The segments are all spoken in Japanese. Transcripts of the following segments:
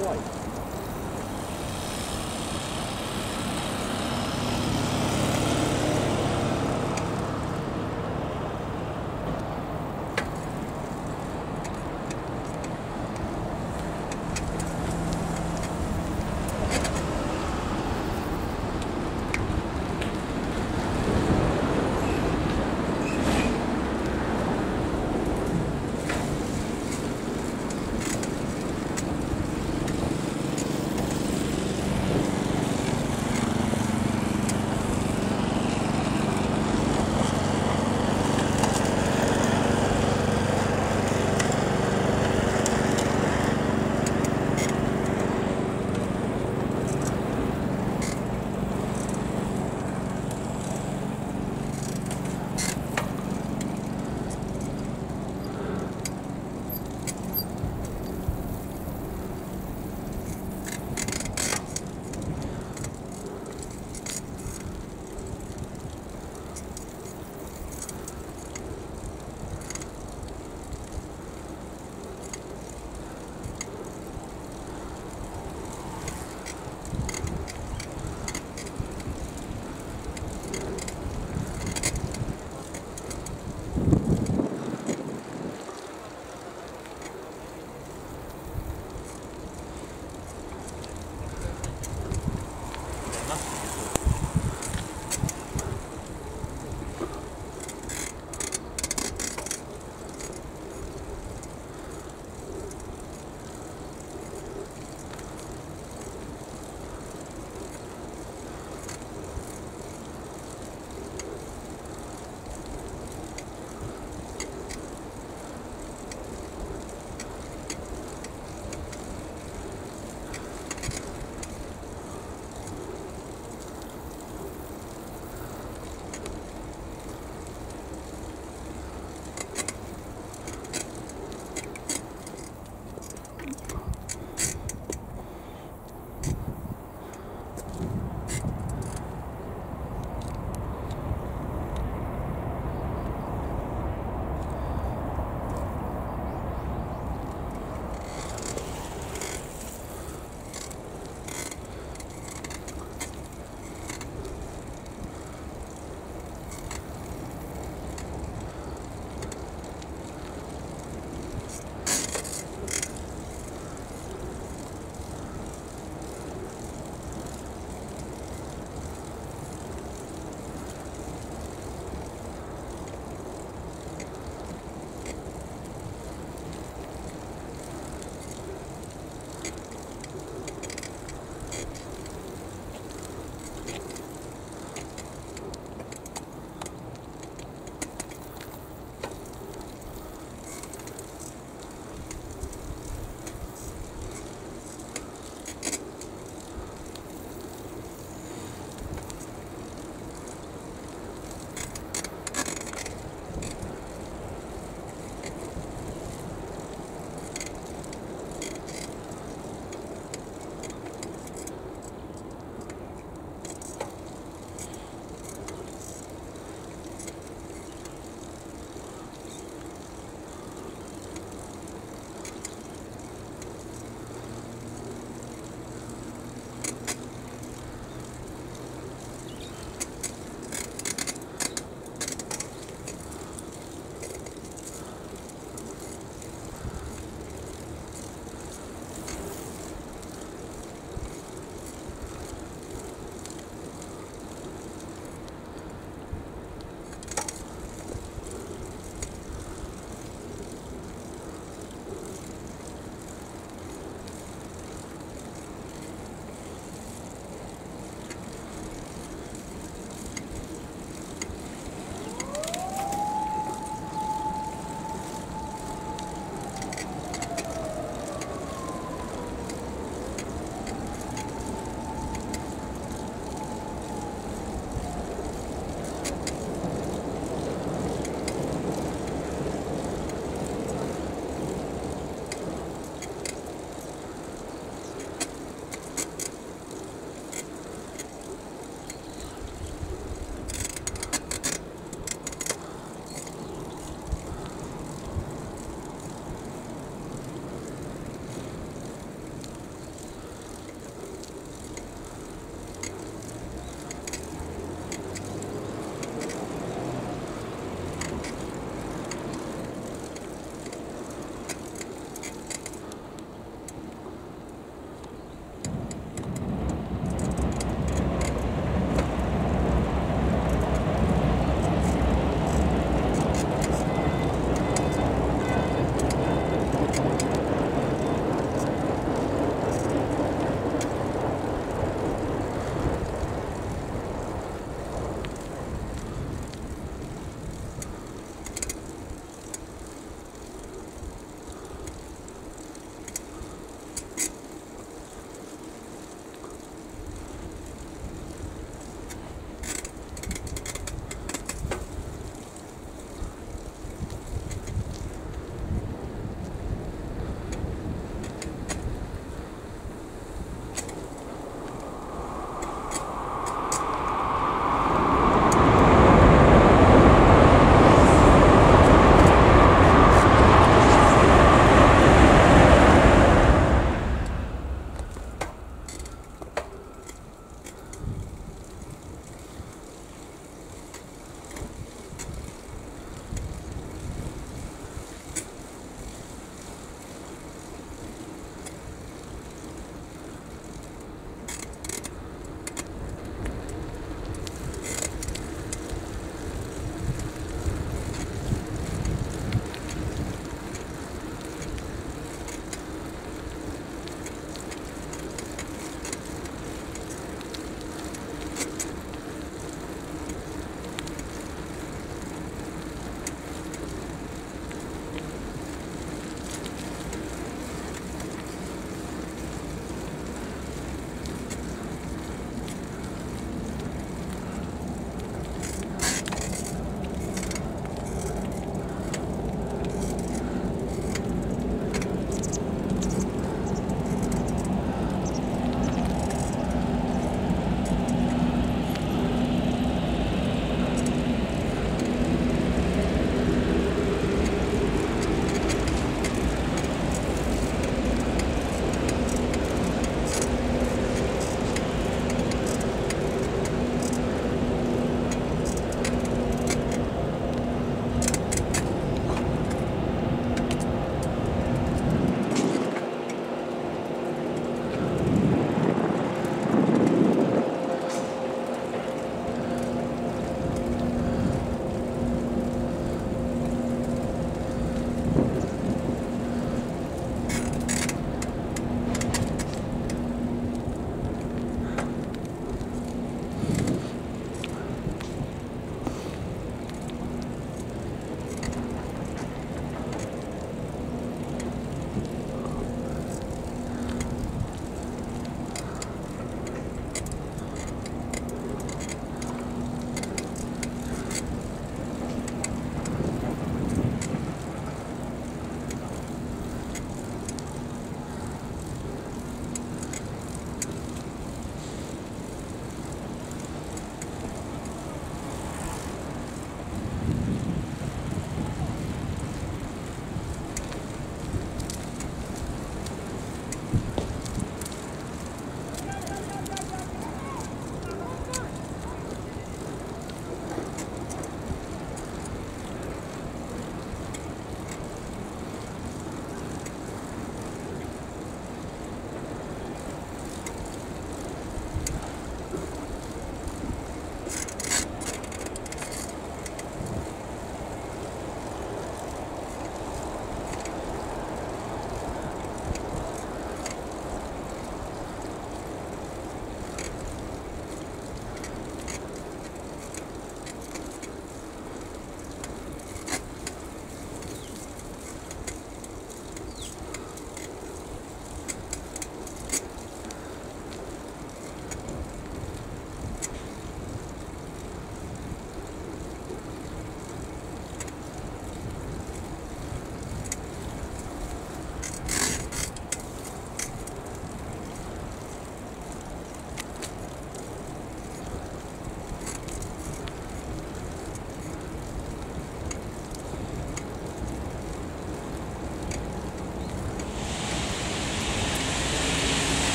怖い。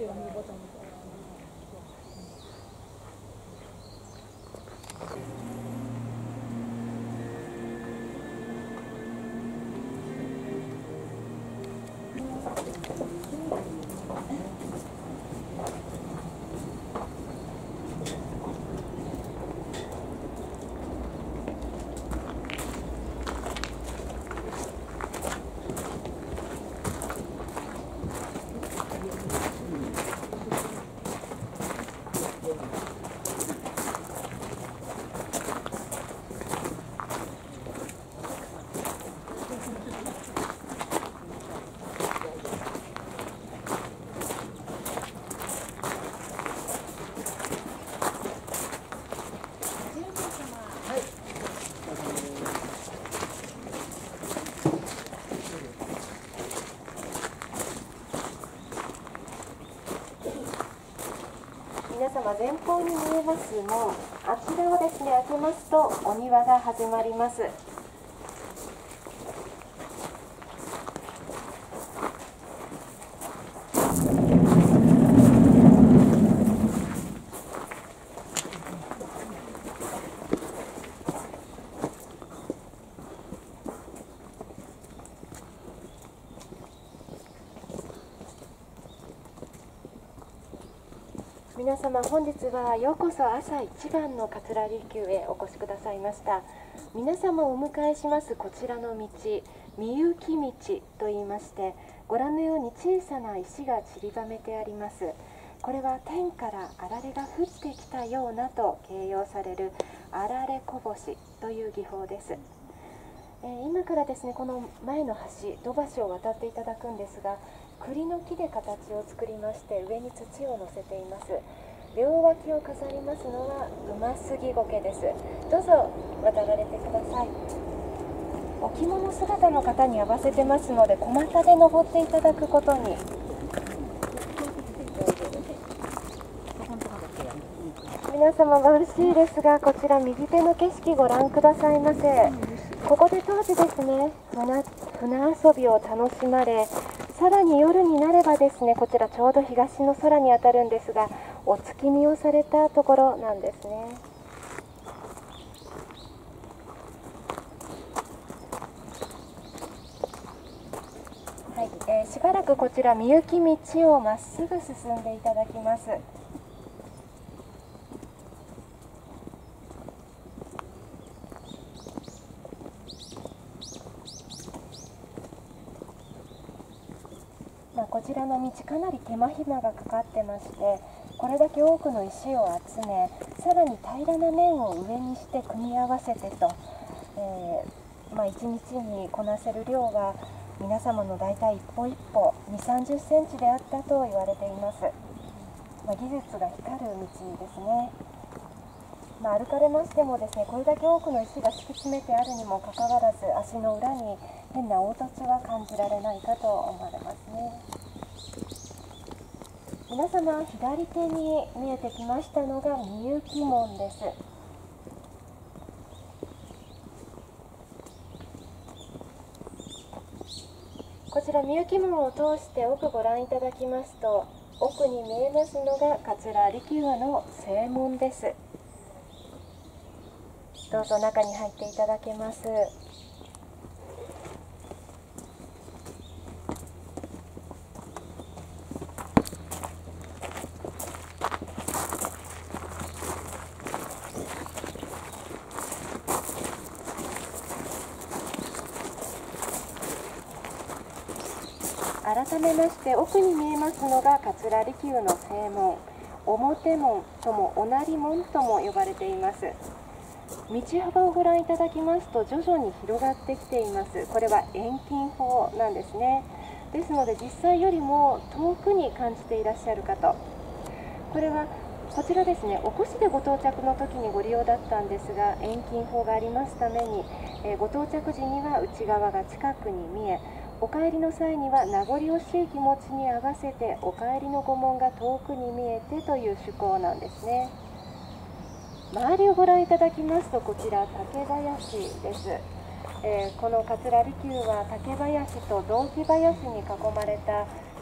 皆様前方に見えます門、あちらをですね開けますとお庭が始まります。皆様本日はようこそ朝一番の桂離宮へお越しくださいました。皆様をお迎えしますこちらの道、御行道といいまして、ご覧のように小さな石が散りばめてあります。これは天からあられが降ってきたようなと形容されるあられこぼしという技法です。今からですねこの前の橋、土橋を渡っていただくんですが、栗の木で形を作りまして上に土を乗せています。両脇を飾りますのは馬杉苔です。どうぞ渡られてください。お着物姿の方に合わせてますので小股で登っていただくことに。皆様眩しいですが、こちら右手の景色ご覧くださいませ。ここで当時ですね船遊びを楽しまれ、さらに夜になればですね、こちらちょうど東の空にあたるんですが、お月見をされたところなんですね。はい、しばらくこちら御行道をまっすぐ進んでいただきます。こちらの道かなり手間暇がかかってまして、これだけ多くの石を集め、さらに平らな面を上にして組み合わせてと、1日にこなせる量は皆様の大体一歩一歩2、30センチであったと言われています。技術が光る道ですね。歩かれましてもですね、これだけ多くの石が敷き詰めてあるにもかかわらず、足の裏に変な凹凸は感じられないかと思われますね。皆様左手に見えてきましたのが御行門です。こちら御行門を通して奥ご覧いただきますと、奥に見えますのが桂離宮の正門です。どうぞ中に入っていただけます。改めまして奥に見えますのが桂離宮の正門、表門とも御成門とも呼ばれています。道幅をご覧いただきますと徐々に広がってきています。これは遠近法なんですね。ですので実際よりも遠くに感じていらっしゃるかと。これはこちらですね、お越しでご到着の時にご利用だったんですが、遠近法がありますために、ご到着時には内側が近くに見え、お帰りの際には名残惜しい気持ちに合わせてお帰りの御門が遠くに見えてという趣向なんですね。周りをご覧いただきますと、こちら竹林です。この桂離宮は竹林と雑木林に囲まれた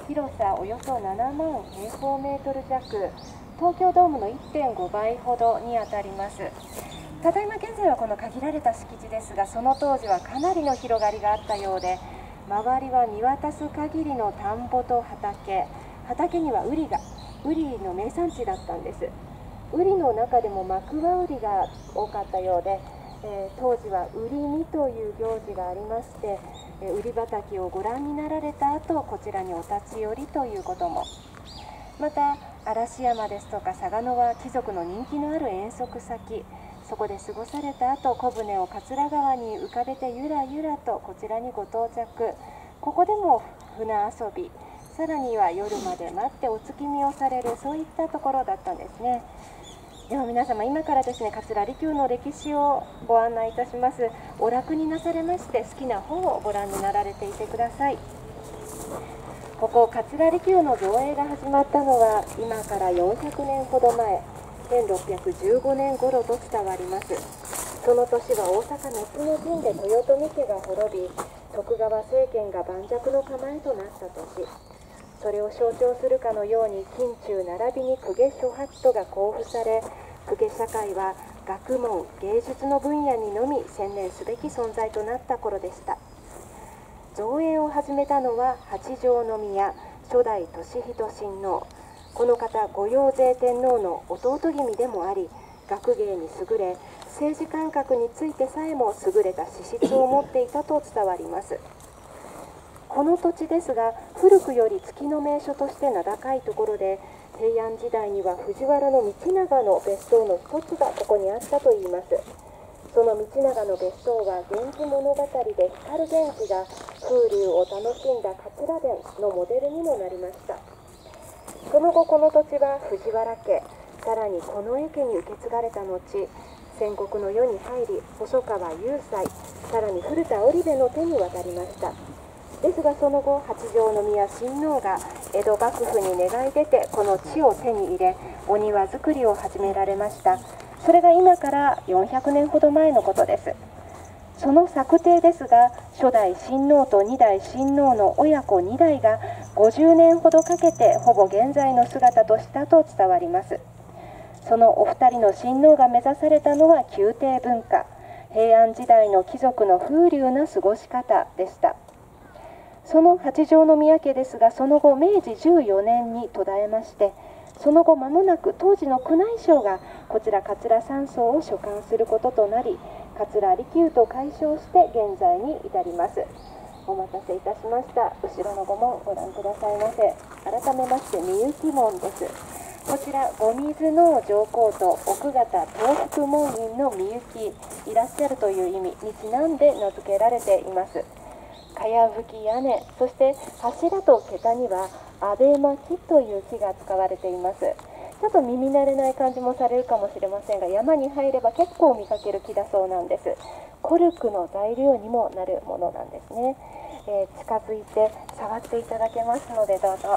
広さおよそ7万平方メートル弱、東京ドームの 1.5 倍ほどにあたります。ただいま現在はこの限られた敷地ですが、その当時はかなりの広がりがあったようで、周りは見渡す限りの田んぼと畑にはウリの名産地だったんです。ウリの中でも幕輪ウリが多かったようで、当時はウリ見という行事がありまして、ウリ畑をご覧になられた後、こちらにお立ち寄りということも。また嵐山ですとか嵯峨野は貴族の人気のある遠足先、そこで過ごされた後、小舟を桂川に浮かべてゆらゆらとこちらにご到着。ここでも船遊び、さらには夜まで待ってお月見をされる、そういったところだったんですね。では皆様、今からですね、桂離宮の歴史をご案内いたします。お楽になされまして、好きな本をご覧になられていてください。ここ桂離宮の造営が始まったのは今から400年ほど前、1615年頃と伝わります。その年は大阪夏の陣で豊臣家が滅び、徳川政権が盤石の構えとなった年。それを象徴するかのように近中並びに公家諸法度が公布され、公家社会は学問芸術の分野にのみ専念すべき存在となった頃でした。造営を始めたのは八条宮初代俊仁親王。この方、御用税天皇の弟君でもあり、学芸に優れ、政治感覚についてさえも優れた資質を持っていたと伝わります。この土地ですが、古くより月の名所として名高いところで、平安時代には藤原道長の別荘の一つがここにあったといいます。その道長の別荘は「源氏物語」で光源氏が風流を楽しんだ桂殿のモデルにもなりました。その後この土地は藤原家、さらに近衛家に受け継がれた後、戦国の世に入り、細川雄斎、さらに古田織部の手に渡りました。ですがその後、八条宮親王が江戸幕府に願い出てこの地を手に入れ、お庭造りを始められました。それが今から400年ほど前のことです。その策定ですが、初代親王と2代親王の親子2代が50年ほどかけてほぼ現在の姿としたと伝わります。そのお二人の親王が目指されたのは宮廷文化、平安時代の貴族の風流な過ごし方でした。その八条宮家ですが、その後明治14年に途絶えまして、その後間もなく当時の宮内省がこちら桂山荘を所管することとなり、桂離宮と改称して現在に至ります。お待たせいたしました。後ろの御門ご覧くださいませ。改めまして御幸門です。こちら御水の上皇と奥方東福門院の御幸いらっしゃるという意味にちなんで名付けられています。かやぶき屋根、そして柱と桁には阿部巻という木が使われています。ちょっと耳慣れない感じもされるかもしれませんが、山に入れば結構見かける木だそうなんです。コルクの材料にもなるものなんですね。近づいて触っていただけますのでどうぞ。こ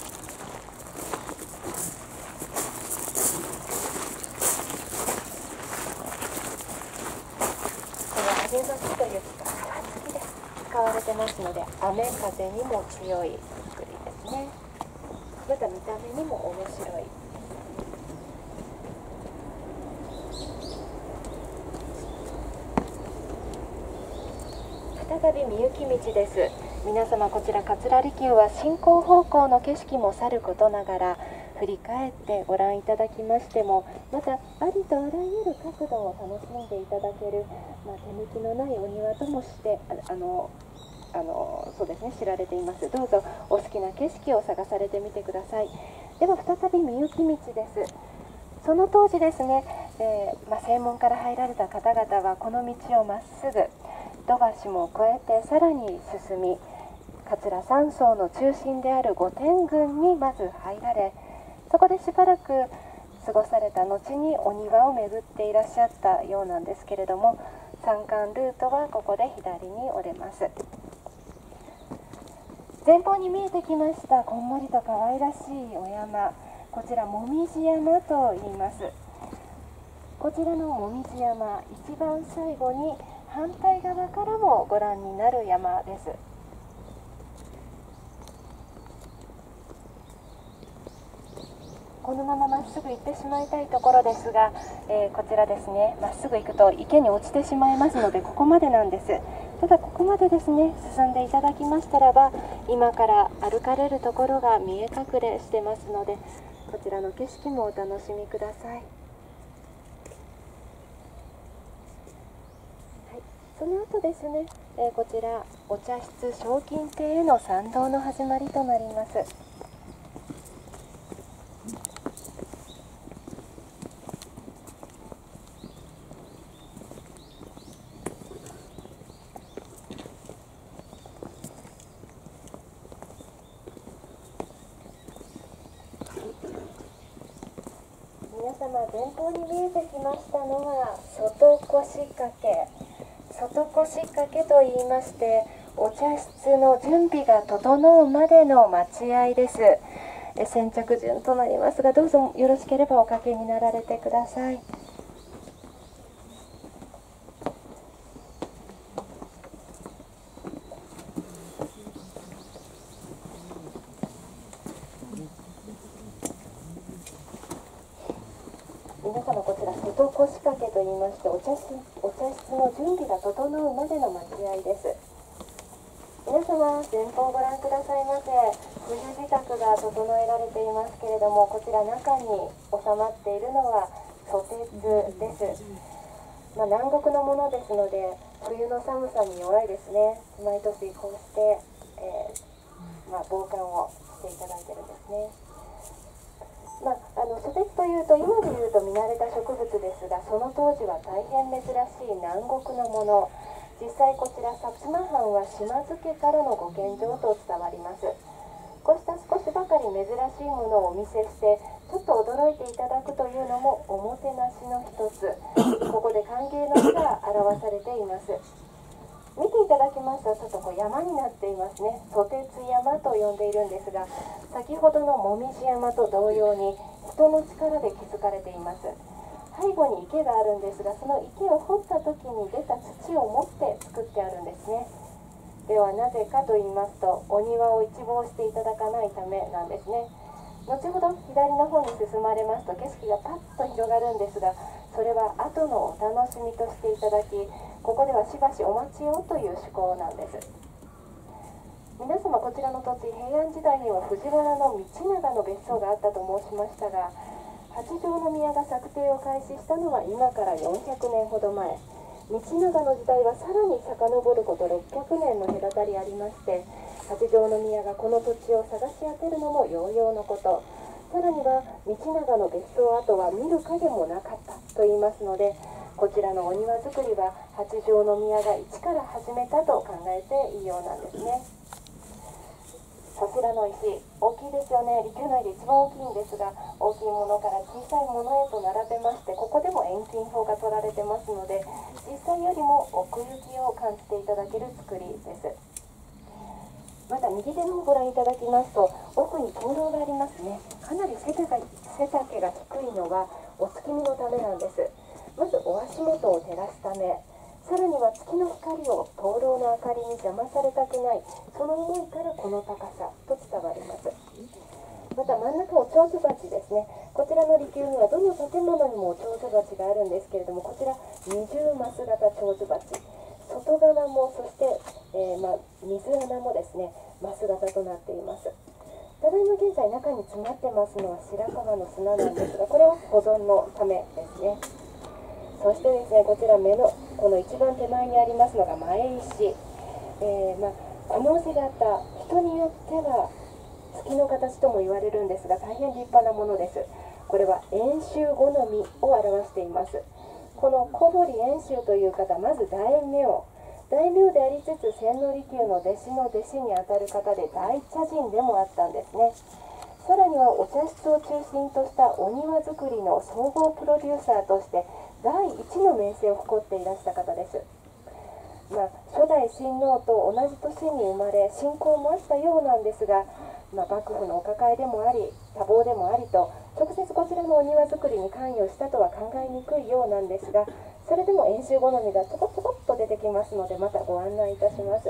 の阿部巻という木が皮付きで使われてますので、雨風にも強い作りですね。また見た目にも面白い。再び御幸道です。皆様、こちら桂離宮は進行方向の景色もさることながら、振り返ってご覧いただきましても、またありとあらゆる角度を楽しんでいただける、手抜きのないお庭ともしてそうですね、知られています。どうぞお好きな景色を探されてみてください。では再び御幸道です。その当時ですね、正門から入られた方々はこの道をまっすぐ土橋も越えてさらに進み、桂山荘の中心である御殿群にまず入られ、そこでしばらく過ごされた後にお庭を巡っていらっしゃったようなんですけれども、山間ルートはここで左に折れます。前方に見えてきましたこんもりと可愛らしいお山、こちらもみじ山と言います。こちらのもみじ山、一番最後に反対側からもご覧になる山です。 このまままっすぐ行ってしまいたいところですが、こちらですね、まっすぐ行くと池に落ちてしまいますので、ここまでなんです。ただここまでですね、進んでいただきましたらば、今から歩かれるところが見え隠れしてますので、こちらの景色もお楽しみください。その後ですね、こちらお茶室賞金亭への参道の始まりとなります。皆様、前方に見えてきましたのは外腰掛け。外腰掛けと言いまして、お茶室の準備が整うまでの待合です。先着順となりますが、どうぞよろしければおかけになられてください。皆様、こちら外腰掛けと言いまして、お茶室の準備が整うまでの待合です。皆様、前方をご覧くださいませ。冬支度が整えられていますけれども、こちら中に収まっているのはソテツです。南国のものですので、冬の寒さに弱いですね。毎年こうして、防寒をしていただいてるんですね。ソテツというと、今でいうと見慣れた植物ですが、その当時は大変珍しい南国のもの。実際こちら薩摩藩は島津家からのご献上と伝わります。こうした少しばかり珍しいものをお見せして、ちょっと驚いていただくというのもおもてなしの一つ。ここで歓迎の意が表されています。見ていただきますと、ちょっと山になっていますね。ソテツ山と呼んでいるんですが、先ほどのもみじ山と同様に人の力で築かれています。背後に池があるんですが、その池を掘った時に出た土を持って作ってあるんですね。ではなぜかと言いますと、お庭を一望していただかないためなんですね。後ほど左の方に進まれますと景色がパッと広がるんですが、それは後のお楽しみとしていただき、ここではしばしお待ちをという趣向なんです。皆様、こちらの土地、平安時代には藤原道長の別荘があったと申しましたが、八条宮が策定を開始したのは今から400年ほど前。道長の時代はさらに遡ること600年の隔たりありまして、八条宮がこの土地を探し当てるのもようようのこと。さらには道長の別荘跡は見る影もなかったと言いますので、こちらのお庭作りは八条宮が一から始めたと考えていいようなんですね。こちらの石、大きいですよね。利休内で一番大きいんですが、大きいものから小さいものへと並べまして、ここでも遠近法が取られてますので、実際よりも奥行きを感じていただける作りです。また右手の方をご覧いただきますと、奥に灯籠がありますね。かなり背丈が低いのはお月見のためなんです。まずお足元を照らすため、さらには月の光を灯籠の明かりに邪魔されたくない、その思いからこの高さと伝わります。また真ん中、お蝶々鉢ですね。こちらの離宮にはどの建物にもお蝶々鉢があるんですけれども、こちら二重マス型蝶々鉢、外側もそして、水穴もですねマス型となっています。ただいま現在中に詰まってますのは白川の砂なんですが、これは保存のためですね。そしてですね、こちらこの一番手前にありますのが前石。この字型、人によっては月の形とも言われるんですが、大変立派なものです。これは遠州好みを表しています。この小堀遠州という方、まず大名でありつつ、千利休の弟子の弟子にあたる方で大茶人でもあったんですね。さらにはお茶室を中心としたお庭作りの総合プロデューサーとして第一の名声を誇っていらした方です。初代親王と同じ年に生まれ、親交もあったようなんですが、幕府のお抱えでもあり多忙でもありと、直接こちらのお庭作りに関与したとは考えにくいようなんですが、それでも遠州好みがちょこちょこっと出てきますので、またご案内いたします。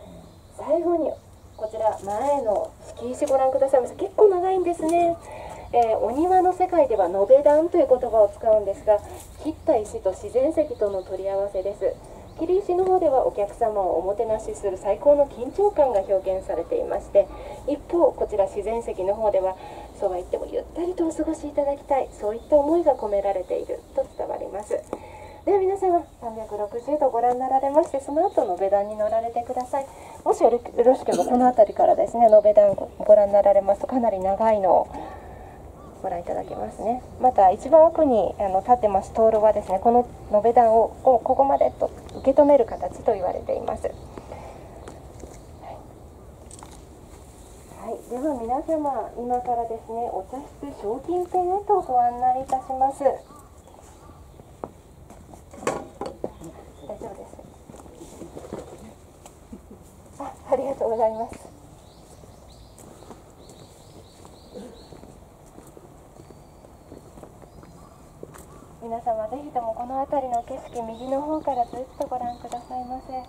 最後にこちら前の敷石ご覧くださいませ。結構長いんですね。 お庭の世界では延べ段という言葉を使うんですが、切った石と自然石との取り合わせです。切り石の方ではお客様をおもてなしする最高の緊張感が表現されていまして、一方こちら自然石の方では、そうは言ってもゆったりとお過ごしいただきたい、そういった思いが込められていると伝わります。では皆様360度ご覧になられまして、その後延べ段に乗られてください。もしよろしければこの辺りからですね、延べ段ご覧になられますとかなり長いのをご覧いただけますね。また一番奥に立ってます灯籠はですね、この延べ段をここまでと受け止める形と言われています。はい、では皆様、今からですね、お茶室賞金店へとご案内いたします。大丈夫です。ありがとうございます。皆様ぜひともこの辺りの景色、右の方からずっとご覧くださいませ。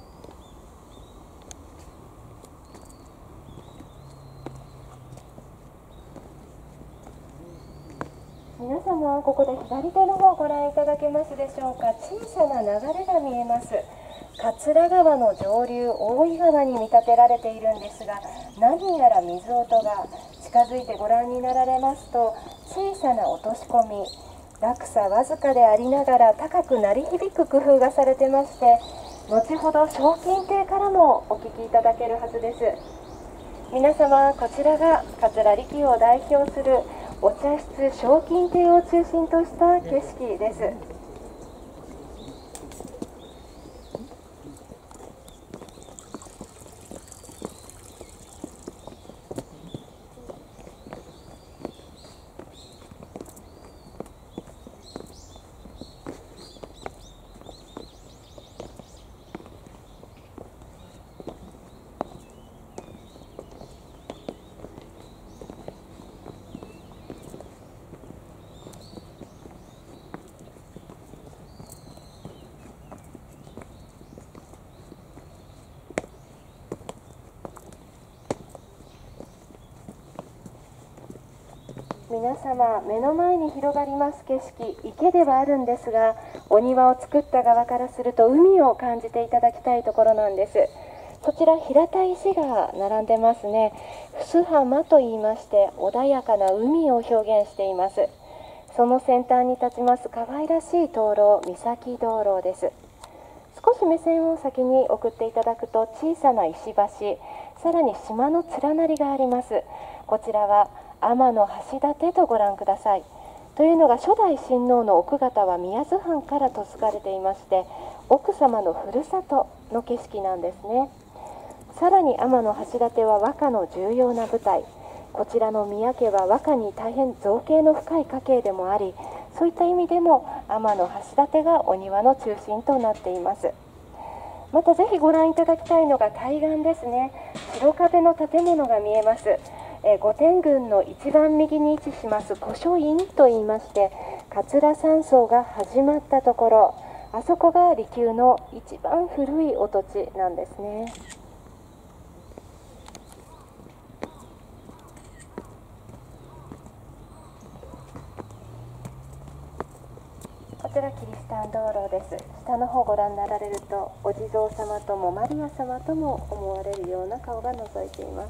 皆様、ここで左手の方をご覧いただけますでしょうか。小さな流れが見えます。桂川の上流、大井川に見立てられているんですが、何やら水音が近づいてご覧になられますと、小さな落とし込み、落差わずかでありながら高く鳴り響く工夫がされてまして、後ほど賞金亭からもお聞きいただけるはずです。皆様、こちらが桂離宮を代表するお茶室賞金亭を中心とした景色です。皆様、目の前に広がります景色、池ではあるんですが、お庭を作った側からすると海を感じていただきたいところなんです。そちら平たい石が並んでますね。梼浜と言いまして、穏やかな海を表現しています。その先端に立ちます可愛らしい灯籠、岬灯籠です。少し目線を先に送っていただくと、小さな石橋、さらに島の連なりがあります。こちらは天橋立とご覧ください。というのが、初代親王の奥方は宮津藩から嫁がれていまして、奥様のふるさとの景色なんですね。さらに天橋立は和歌の重要な舞台。こちらの宮家は和歌に大変造詣の深い家系でもあり、そういった意味でも天橋立がお庭の中心となっています。またぜひご覧いただきたいのが対岸ですね。白壁の建物が見えます。御殿群の一番右に位置します古書院といいまして、桂山荘が始まったところ、あそこが離宮の一番古いお土地なんですね。こちらキリシタン道路です。下の方ご覧になられると、お地蔵様ともマリア様とも思われるような顔が覗いています。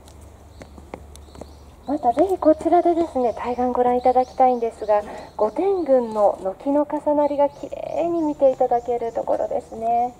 またぜひこちらでですね、対岸ご覧いただきたいんですが、御殿群の軒の重なりがきれいに見ていただけるところですね。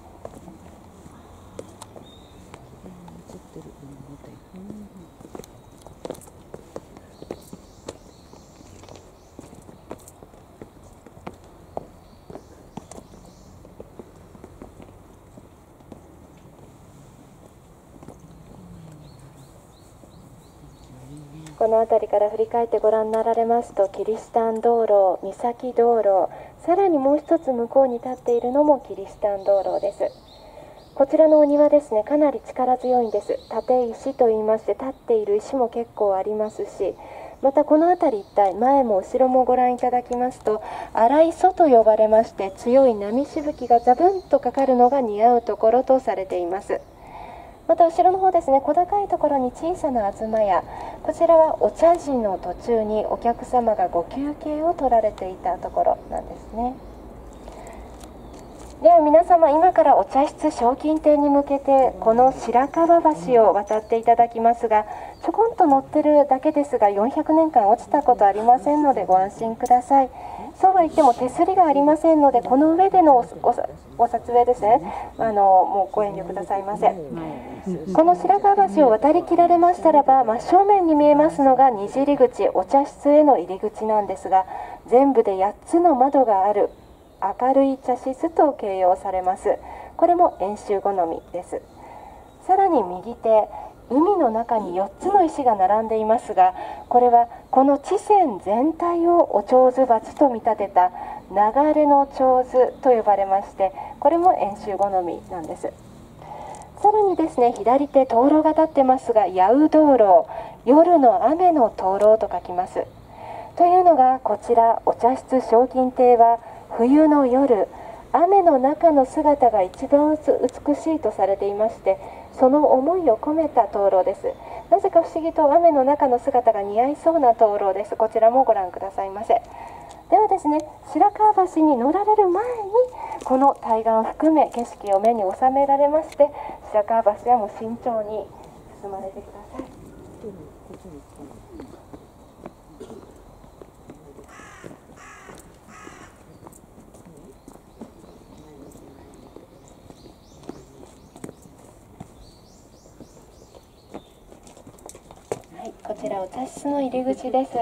この辺りから振り返ってご覧になられますと、キリシタン道路、岬道路、さらにもう一つ向こうに立っているのもキリシタン道路です。こちらのお庭ですね、かなり力強いんです。立石といいまして、立っている石も結構ありますし、またこの辺り一帯、前も後ろもご覧いただきますと、荒磯と呼ばれまして、強い波しぶきがザブンとかかるのが似合うところとされています。 また後ろの方ですね、小高いところに小さな東屋、こちらはお茶事の途中にお客様がご休憩を取られていたところなんですね。では皆様、今からお茶室賞金亭に向けてこの白川橋を渡っていただきますが、ちょこんと乗ってるだけですが400年間落ちたことありませんのでご安心ください。そうは言っても手すりがありませんので、この上でのお撮影ですね、もうご遠慮くださいませ。この白川橋を渡りきられましたらば、真正面に見えますのが虹入り口、お茶室への入り口なんですが、全部で8つの窓がある明るい茶室と形容されます。これも遠州好みです。さらに右手、海の中に4つの石が並んでいますが、これはこの地線全体をお手水鉢と見立てた流れの手水と呼ばれまして、これも遠州好みなんです。さらにですね、左手灯籠が立ってますが、八ウ灯籠、夜の雨の灯籠と書きます。というのが、こちらお茶室賞金亭は冬の夜、雨の中の姿が一番美しいとされていまして、その思いを込めた灯籠です。なぜか不思議と雨の中の姿が似合いそうな灯籠です。こちらもご覧くださいませ。ではですね、白川橋に乗られる前にこの対岸含め景色を目に収められまして、白川橋はもう慎重に進まれてください。こちらお茶室の入り口です。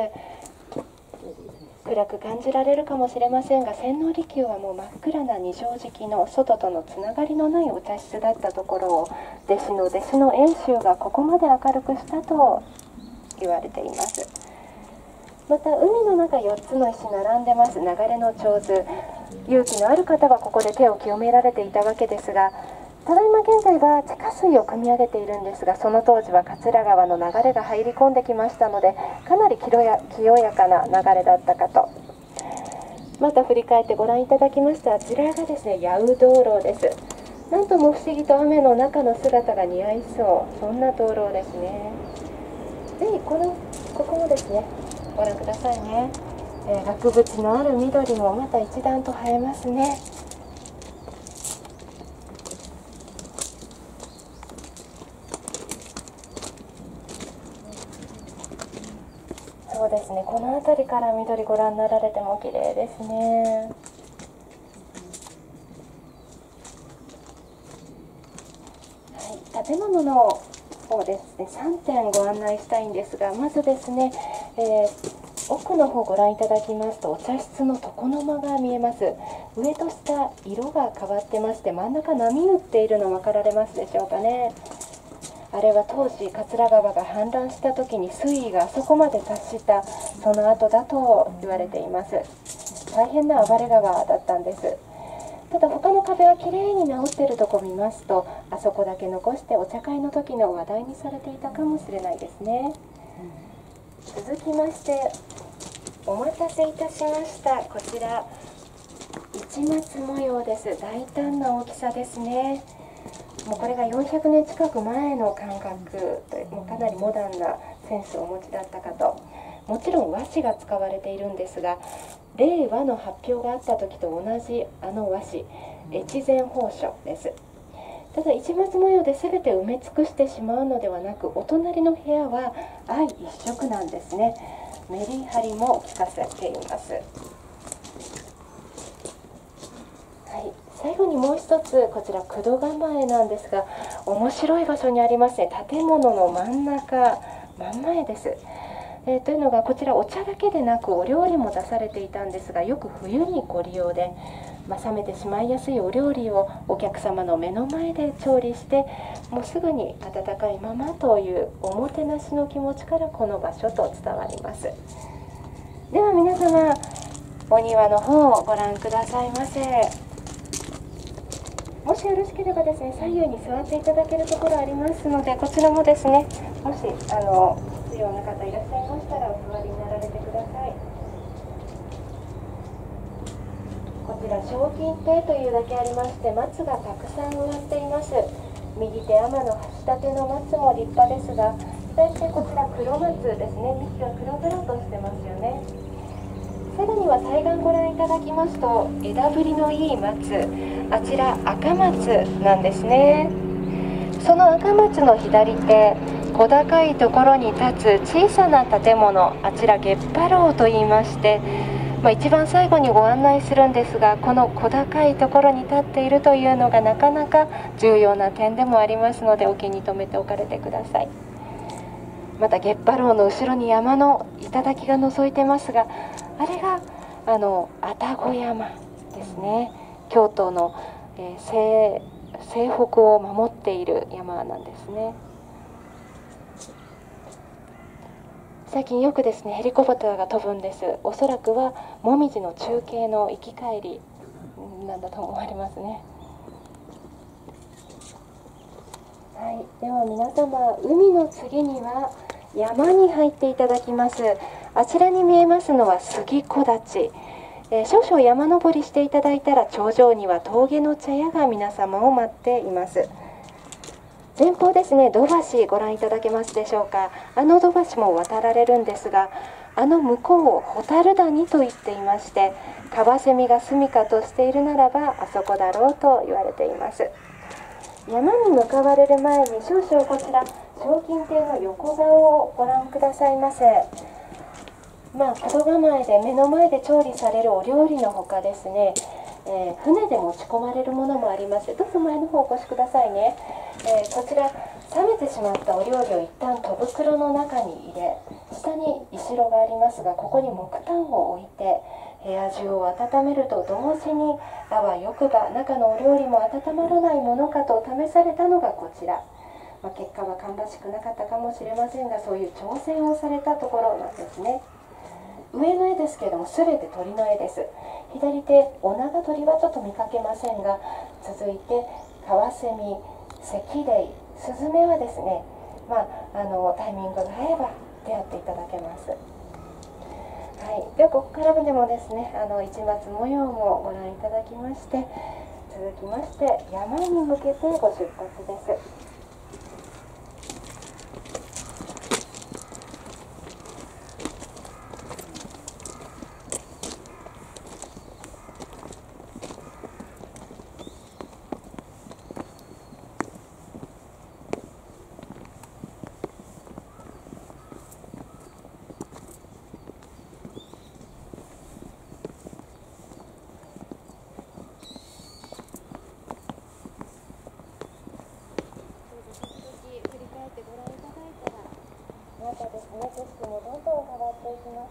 暗く感じられるかもしれませんが、千利休はもう真っ暗な二畳敷きの外とのつながりのないお茶室だったところを、弟子の弟子の遠州がここまで明るくしたと言われています。また海の中4つの石並んでます。流れの手水、勇気のある方はここで手を清められていたわけですが、ただいま現在は地下水を汲み上げているんですが、その当時は桂川の流れが入り込んできましたので、かなり清やかな流れだったかと。また振り返ってご覧いただきましたあちらがですね、八ウ灯籠です。なんとも不思議と雨の中の姿が似合いそう、そんな灯籠ですね。ぜひここもですね、ご覧くださいね。額縁のある緑もまた一段と映えますね。そうですね、この辺りから緑ご覧になられても綺麗ですね。はい、建物の方ですね、3点ご案内したいんですが、まずですね、奥の方ご覧いただきますと、お茶室の床の間が見えます。上と下色が変わってまして、真ん中波打っているの分かられますでしょうかね。あれは当時桂川が氾濫した時に水位があそこまで達したその後だと言われています。大変な暴れ川だったんです。ただ他の壁はきれいに直っているとこ見ますと、あそこだけ残してお茶会の時の話題にされていたかもしれないですね。続きましてお待たせいたしました。こちら市松模様です。大胆な大きさですね。もうこれが400年近く前の感覚と、もうかなりモダンなセンスをお持ちだったかと。もちろん和紙が使われているんですが、令和の発表があった時と同じあの和紙、越前宝書です。ただ市松模様で全て埋め尽くしてしまうのではなく、お隣の部屋は藍一色なんですね。メリハリも効かせています。最後にもう一つ、こちら九度構えなんですが、面白い場所にありますね。建物の真ん中真ん前です。というのが、こちらお茶だけでなくお料理も出されていたんですが、よく冬にご利用で、冷めてしまいやすいお料理をお客様の目の前で調理して、もうすぐに温かいままというおもてなしの気持ちからこの場所と伝わります。では皆様、お庭の方をご覧くださいませ。もしよろしければですね、左右に座っていただけるところありますので、こちらもですね、もし必要な方いらっしゃいましたらお座りになられてください。こちら賞金亭というだけありまして、松がたくさん植わっています。 右手天の橋立の松も立派ですが、左手こちら黒松ですね。幹が黒々としてますよね。さらには対岸ご覧いただきますと、枝ぶりのいい松、あちら赤松なんですね。その赤松の左手、小高いところに立つ小さな建物、あちら月波楼と言いまして、一番最後にご案内するんですが、この小高いところに立っているというのがなかなか重要な点でもありますので、お気に留めておかれてください。また月波楼の後ろに山の頂が覗いてますが、あれが愛宕山ですね。京都の、西北を守っている山なんですね。最近よくですねヘリコプターが飛ぶんです。おそらくはもみじの中継の行き帰りなんだと思われますね。はい、では皆様、海の次には山に入っていただきます。あちらに見えますのは杉木立。少々山登りしていただいたら頂上には峠の茶屋が皆様を待っています。前方ですね、土橋ご覧いただけますでしょうか。土橋も渡られるんですが、向こうを蛍谷と言っていまして、カワセミが住処としているならばあそこだろうと言われています。山に向かわれる前に少々こちら正金亭の横顔をご覧くださいませ。外構えで目の前で調理されるお料理のほかですね、船で持ち込まれるものもあります。どうぞ前の方お越しくださいね。こちら冷めてしまったお料理を一旦戸袋の中に入れ、下に石炉がありますが、ここに木炭を置いて部屋中を温めると同時に、あわよくば中のお料理も温まらないものかと試されたのがこちら。結果は芳しくなかったかもしれませんが、そういう挑戦をされたところなんですね。上の絵ですけれども全て鳥の絵です。左手オナガ鳥はちょっと見かけませんが、続いてカワセミ、セキレイ、スズメはですね、タイミングが合えば出会っていただけます。はい、ではここからでもですね、市松模様もご覧いただきまして、続きまして山に向けてご出発です。またですね、景色もどんどん変わっていきます。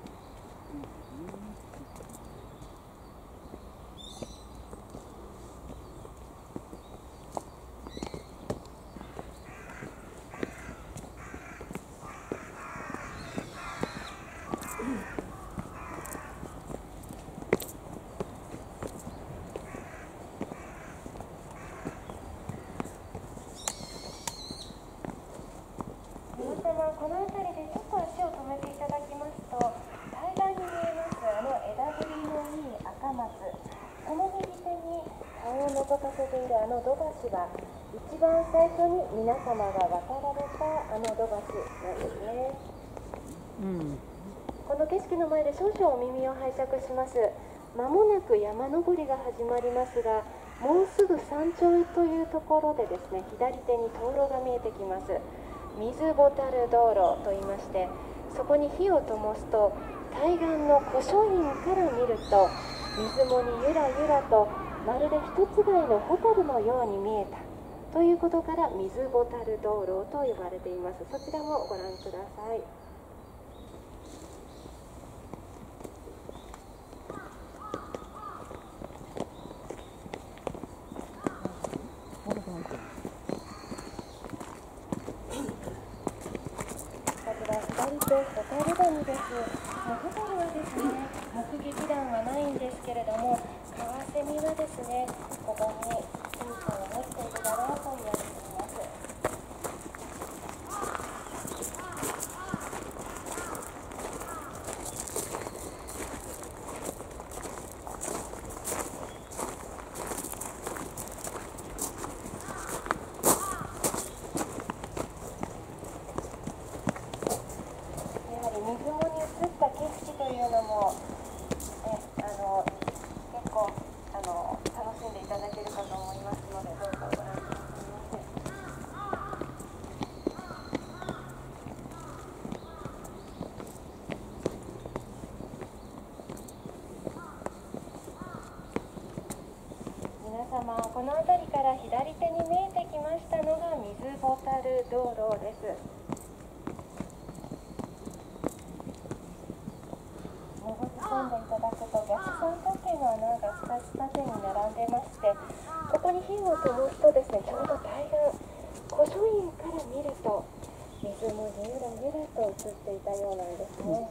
この辺りでちょっと足を止めていただきますと、対岸に見えます枝ぶりのいい赤松、その右手に顔を覗かせている土橋が一番最初に皆様が渡られた土橋なんですね。この景色の前で少々お耳を拝借します。まもなく山登りが始まりますが、もうすぐ山頂というところでですね、左手に灯籠が見えてきます。水ボタル道路といいまして、そこに火を灯すと対岸の古書院から見ると水面にゆらゆらとまるで一つ貝のホタルのように見えたということから水ボタル道路と呼ばれています。そちらもご覧ください。左手蛍谷です。ホタルはですね、目撃談はないんですけれども、カワセミはですね、ここに住処を持っているだろうと言われています。 そうです。のぞき込んでいただくと逆三角形の穴が2つ縦に並んでまして、ここに火を灯すとですね、ちょうど対岸古書院から見ると水もゆらゆらと映っていたようなんですね。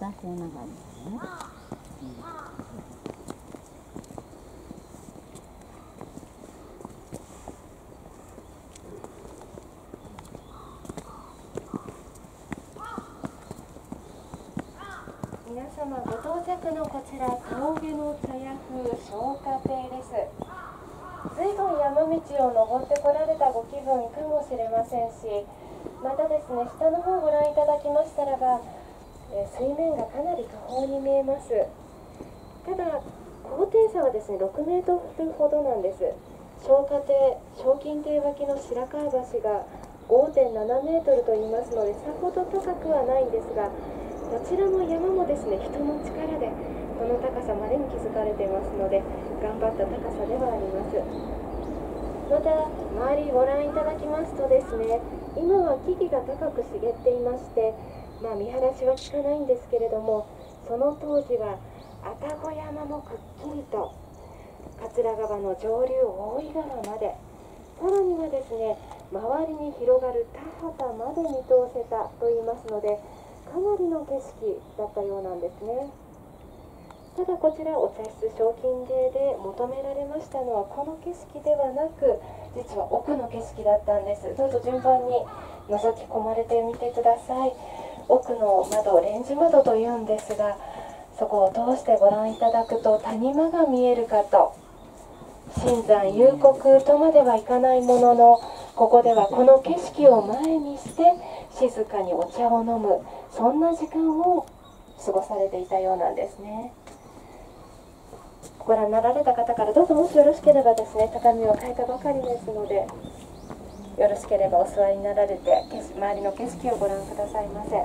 皆様ご到着のこちら峠の茶屋風昇華亭です。随分山道を登ってこられたご気分かもしれませんし、またですね、下の方をご覧いただきましたらば、水面がかなり途方に見えます。ただ高低差はですね6メートルほどなんです。昇華亭、昇金亭脇の白川橋が 5.7 メートルと言いますので、さほど高くはないんですが、どちらの山もですね、人の力でこの高さまでに築かれていますので、頑張った高さではあります。また周りご覧いただきますとですね、今は木々が高く茂っていまして、見晴らしは効かないんですけれども、その当時は愛宕山もくっきりと、桂川の上流大井川まで、さらにはですね、周りに広がる田畑まで見通せたといいますので、かなりの景色だったようなんですね。ただこちらお茶室昇金亭で求められましたのはこの景色ではなく、実は奥の景色だったんです。どうぞ順番に覗き込まれてみてください。奥の窓、レンジ窓というんですが、そこを通してご覧いただくと谷間が見えるかと。新山幽谷とまではいかないものの、ここではこの景色を前にして静かにお茶を飲む、そんな時間を過ごされていたようなんですね。ご覧になられた方からどうぞ、もしよろしければですね、畳を変えたばかりですので、よろしければお座りになられて周りの景色をご覧くださいませ。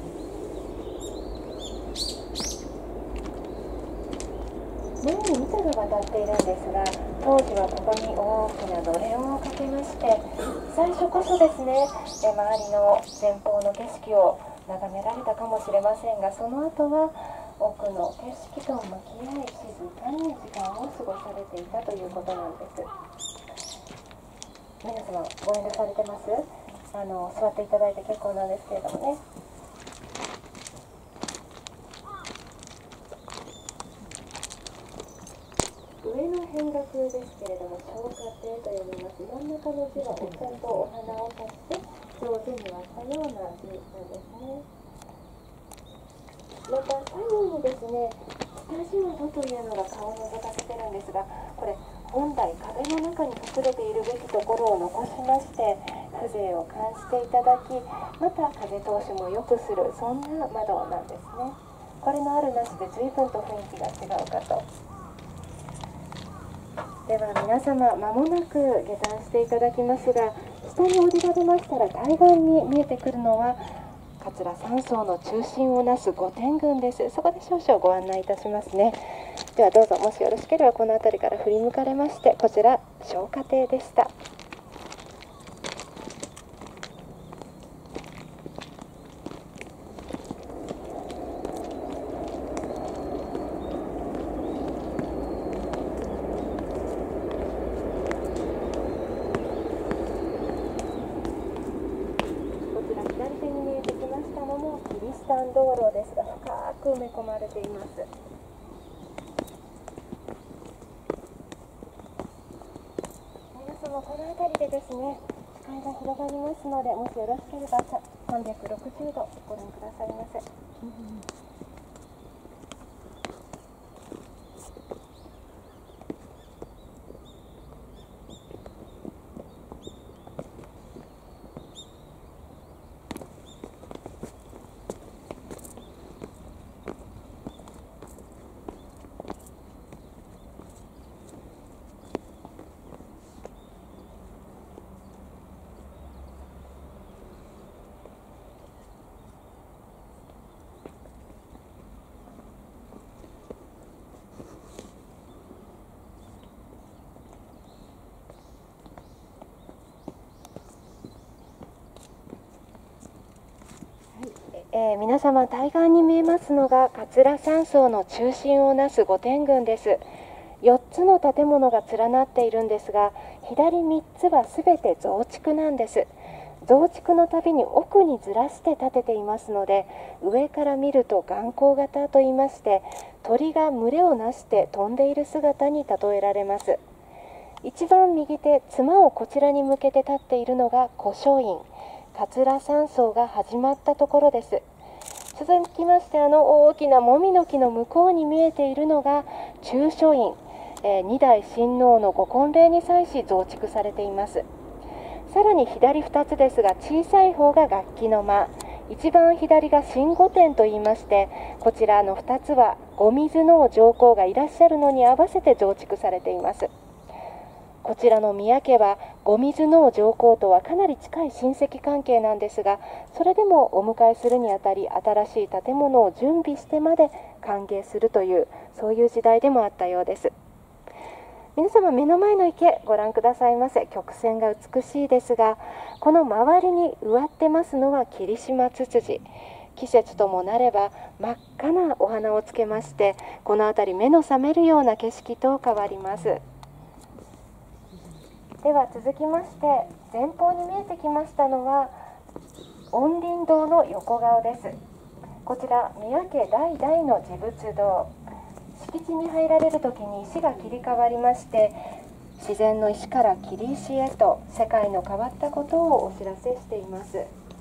前に板が渡っているんですが、当時はここに大きなのれんをかけまして、最初こそですね、周りの前方の景色を眺められたかもしれませんが、その後は奥の景色と向き合い、静かに時間を過ごされていたということなんです。皆様ご遠慮されてます？座っていただいて結構なんですけれどもね。上の辺が風ですけれども、昇華亭と呼びます。真ん中の字はお茶とお花を足して上手に割ったような字なんですね。また左右にですね、北地窓というのが顔を覗かせてるんですが、これ本来壁の中に隠れているべきところを残しまして、風情を感じていただき、また風通しも良くする、そんな窓なんですね。これのあるなしで随分と雰囲気が違うかと。では皆様、間もなく下山していただきますが、下に降りられましたら対岸に見えてくるのは桂三層の中心をなす御殿群です。そこで少々ご案内いたしますね。ではどうぞ、もしよろしければこの辺りから振り向かれまして、こちら昇華亭でした。左手に見えてきましたのもキリシタン道路ですが、深く埋め込まれています。皆様この辺りでですね、視界が広がりますので、もしよろしければ360度ご覧くださいませ。 皆様対岸に見えますのが桂山荘の中心をなす御殿群です。4つの建物が連なっているんですが、左3つはすべて増築なんです。増築のたびに奥にずらして建てていますので、上から見ると眼光型といいまして、鳥が群れをなして飛んでいる姿に例えられます。一番右手、妻をこちらに向けて立っているのが古書院、桂山荘が始まったところです。続きまして、大きなもみの木の向こうに見えているのが中書院、2代親王のご婚礼に際し増築されています。さらに左2つですが、小さい方が楽器の間、一番左が新御殿といいまして、こちらの2つは後水の上皇がいらっしゃるのに合わせて増築されています。こちらの宮家は後水の上皇とはかなり近い親戚関係なんですが、それでもお迎えするにあたり新しい建物を準備してまで歓迎するという、そういう時代でもあったようです。皆様、目の前の池ご覧くださいませ。曲線が美しいですが、この周りに植わってますのは霧島ツツジ。季節ともなれば真っ赤なお花をつけまして、この辺り目の覚めるような景色と変わります。では続きまして、前方に見えてきましたのは恩林堂の横顔です。こちら宮家代々の持仏堂、敷地に入られる時に石が切り替わりまして、自然の石から切石へと世界の変わったことをお知らせしています。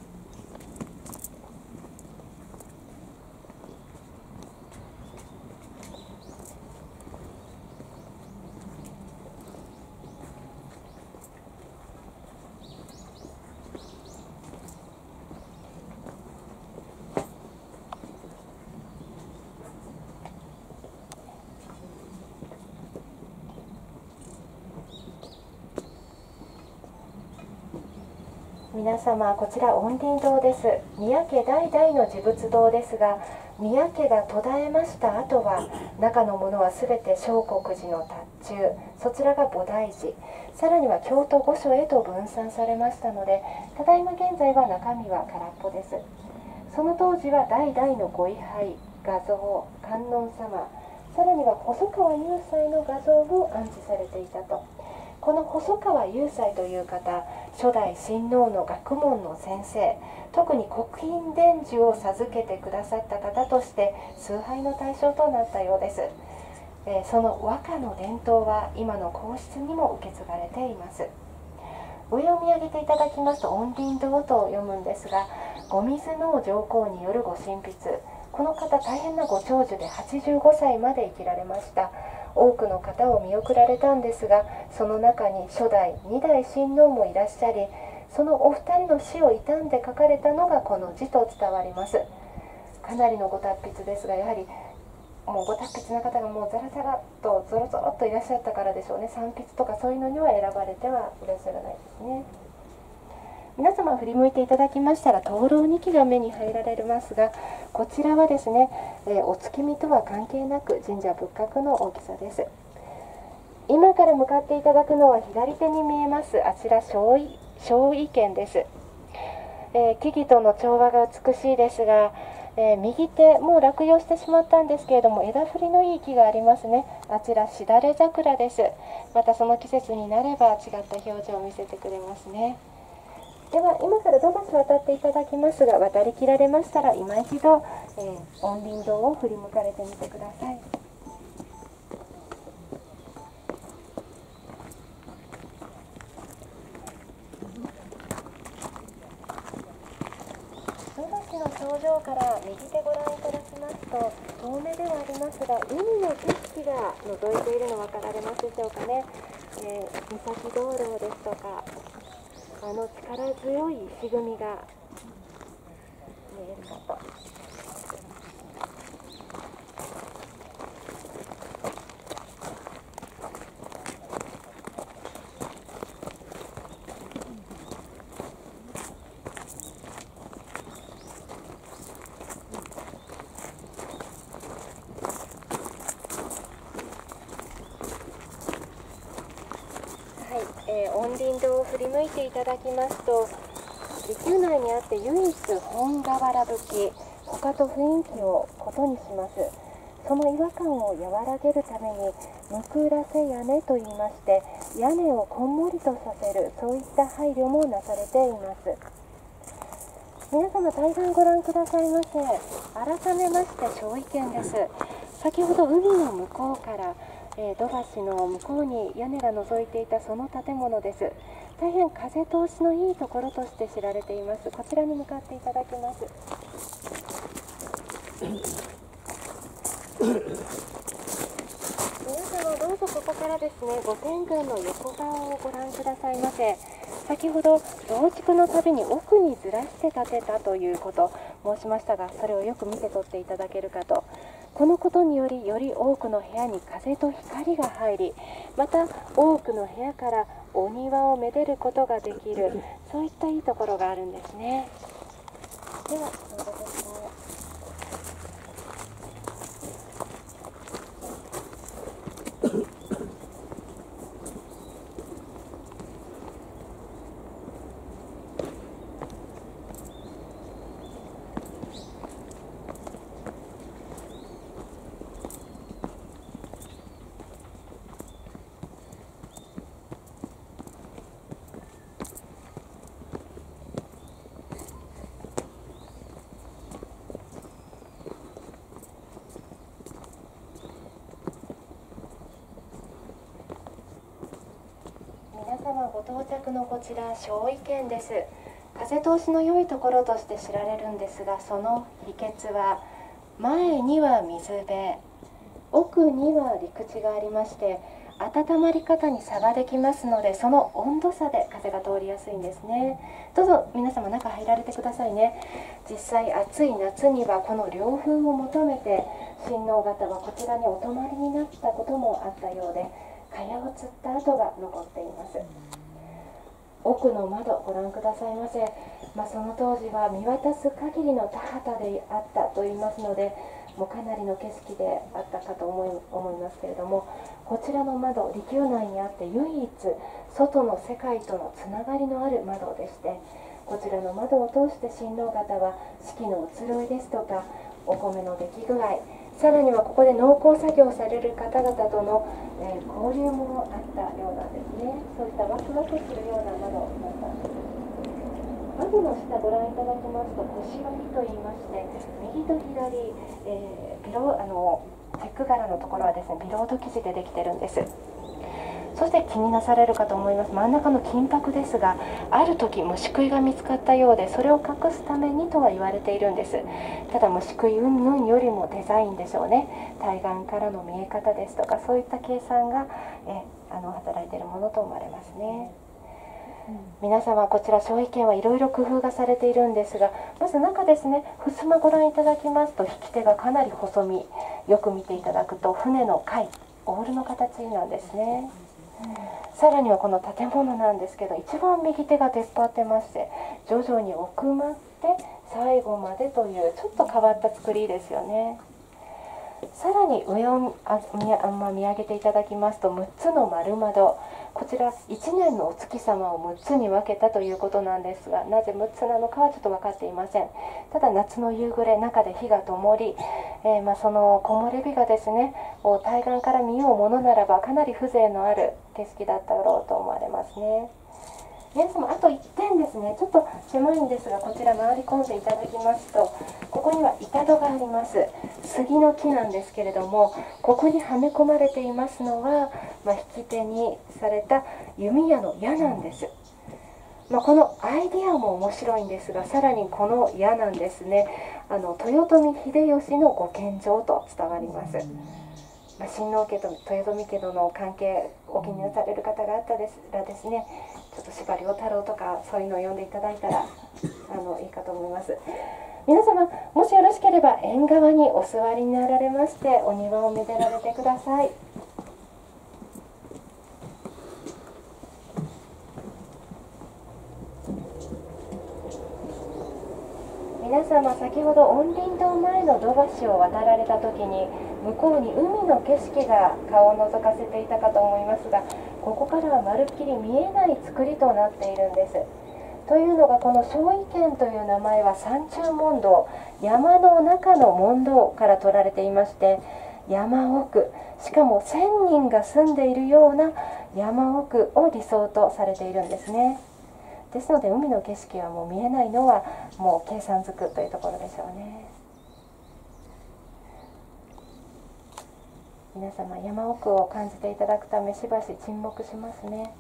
皆様、こちら恩林堂です。宮家代々の持仏堂ですが、宮家が途絶えました後は中のものはすべて聖国寺の達中、そちらが菩提寺、さらには京都御所へと分散されましたので、ただいま現在は中身は空っぽです。その当時は代々のご位牌、画像、観音様、さらには細川雄斎の画像を安置されていたと。この細川雄斎という方、初代親王の学問の先生、特に国賓伝授を授けてくださった方として崇拝の対象となったようです。その和歌の伝統は今の皇室にも受け継がれています。上を見上げていただきますと恩林堂と読むんですが、後水の上皇によるご神筆、この方大変なご長寿で85歳まで生きられました。多くの方を見送られたんですが、その中に初代2代親王もいらっしゃり、そのお二人の死を悼んで書かれたのがこの字と伝わります。かなりのご達筆ですが、やはりもうご達筆な方がもうザラザラとゾロゾロっといらっしゃったからでしょうね。三筆とかそういうのには選ばれてはいらっしゃらないですね。皆様振り向いていただきましたら灯籠2基が目に入られますが、こちらはですね、お月見とは関係なく神社仏閣の大きさです。今から向かっていただくのは左手に見えますあちら正意見です。木々との調和が美しいですが、右手もう落葉してしまったんですけれども、枝振りのいい木がありますね。あちらしだれ桜です。またその季節になれば違った表情を見せてくれますね。では今から土橋渡っていただきますが、渡りきられましたら今一度、恩林堂を振り向かれてみてください。土橋の頂上から右手ご覧いただきますと、遠目ではありますが海の景色が覗いているの分かられますでしょうかね。三崎道路ですとか、力強い石組みが見えるかと。恩林堂を振り向いていただきますと、 離宮内にあって唯一本瓦葺き、他と雰囲気を異にします。その違和感を和らげるためにむくらせ屋根といいまして、屋根をこんもりとさせる、そういった配慮もなされています。皆様、対岸ご覧くださいませ。改めまして正意見です。先ほど海の向こうから、土橋の向こうに屋根が覗いていたその建物です。大変風通しのいいところとして知られています。こちらに向かっていただきます。皆様、どうぞここからですね、御殿群の横側をご覧くださいませ。先ほど増築のたびに奥にずらして建てたということ申しましたが、それをよく見て取っていただけるかと。このことにより多くの部屋に風と光が入り、また多くの部屋からお庭をめでることができる、そういったいいところがあるんですね。ではどうぞですね。皆様、ご到着のこちら正意見です。風通しの良いところとして知られるんですが、その秘訣は前には水辺、奥には陸地がありまして、温まり方に差ができますので、その温度差で風が通りやすいんですね。どうぞ皆様、中入られてくださいね。実際暑い夏にはこの涼風を求めて親王方はこちらにお泊まりになったこともあったようで、蚊帳をつった跡が残っています。奥の窓ご覧くださいませ。その当時は見渡す限りの田畑であったといいますので、もうかなりの景色であったかと思いますけれども、こちらの窓、離宮内にあって唯一外の世界とのつながりのある窓でして、こちらの窓を通して親王方は四季の移ろいですとかお米の出来具合、さらにはここで農耕作業をされる方々との、交流もあったようなんですね。そういったワクワクするような窓だったんです。窓の下ご覧いただきますと、腰割りといいまして、右と左、チェック柄のところはですね、ビロード生地でできてるんです。そして気になされるかと思います、真ん中の金箔ですが、ある時虫食いが見つかったようで、それを隠すためにとは言われているんです。ただ虫食い云々よりもデザインでしょうね。対岸からの見え方ですとか、そういった計算が働いているものと思われますね。皆様、こちら正意見はいろいろ工夫がされているんですが、まず中ですね、襖ご覧いただきますと、引き手がかなり細身、よく見ていただくと船の貝、オールの形なんですね。さらにはこの建物なんですけど、一番右手が出っ張ってまして、徐々に奥まって最後までというちょっと変わった作りですよね。さらに上を見上げていただきますと、6つの丸窓、こちら1年のお月様を6つに分けたということなんですが、なぜ6つなのかはちょっと分かっていません。ただ夏の夕暮れ、中で火が灯り、その木漏れ日がですね、対岸から見ようものならばかなり風情のある景色だったろうと思われますね。皆様、あと1点ですね、ちょっと狭いんですが、こちら回り込んでいただきますと、ここには板戸があります。杉の木なんですけれども、ここにはめ込まれていますのは、引き手にされた弓矢の矢なんです。このアイディアも面白いんですが、さらにこの矢なんですね、豊臣秀吉のご献上と伝わります。親王家と豊臣家との関係、お気になされる方があったらですね、ちょっと司馬遼太郎とかそういうのを読んでいただいたらいいかと思います。皆様、もしよろしければ縁側にお座りになられまして、お庭をめでられてください。皆様、先ほど恩林堂前の土橋を渡られた時に、向こうに海の景色が顔を覗かせていたかと思いますが、ここからはまるっきり見えない作りとなっているんです。 というのが、この正意見という名前は山中門道、山の中の門道から取られていまして、山奥、しかも1000人が住んでいるような山奥を理想とされているんですね。ですので海の景色はもう見えないのはもう計算づくというところでしょうね。皆様、山奥を感じていただくためしばし沈黙しますね。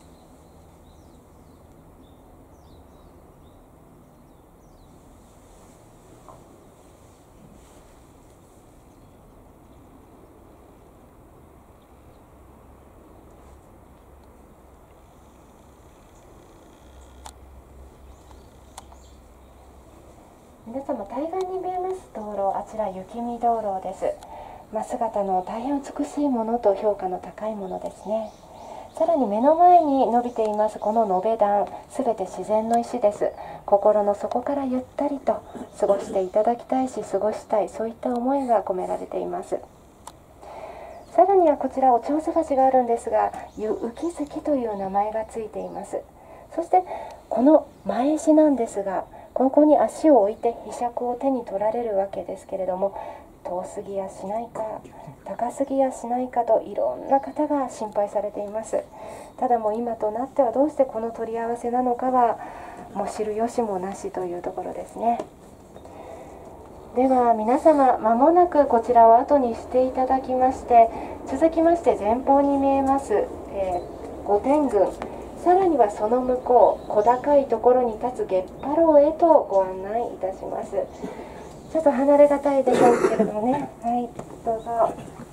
皆様、対岸に見えます道路、あちら雪見道路です。姿の大変美しいものと評価の高いものですね。さらに目の前に伸びていますこの延べ段、すべて自然の石です。心の底からゆったりと過ごしていただきたいし、過ごしたい、そういった思いが込められています。さらにはこちらお蝶洲橋があるんですが、湯浮月という名前がついています。そしてこの前石なんですが、ここに足を置いて柄杓を手に取られるわけですけれども、遠すぎやしないか、高すぎやしないかといろんな方が心配されています。ただもう今となってはどうしてこの取り合わせなのかはもう知る由もなしというところですね。では皆様、間もなくこちらを後にしていただきまして、続きまして前方に見えます、御殿群、さらにはその向こう小高いところに立つ月波楼へとご案内いたします。ちょっと離れがたいでしょうけれどもね、はい、どうぞ。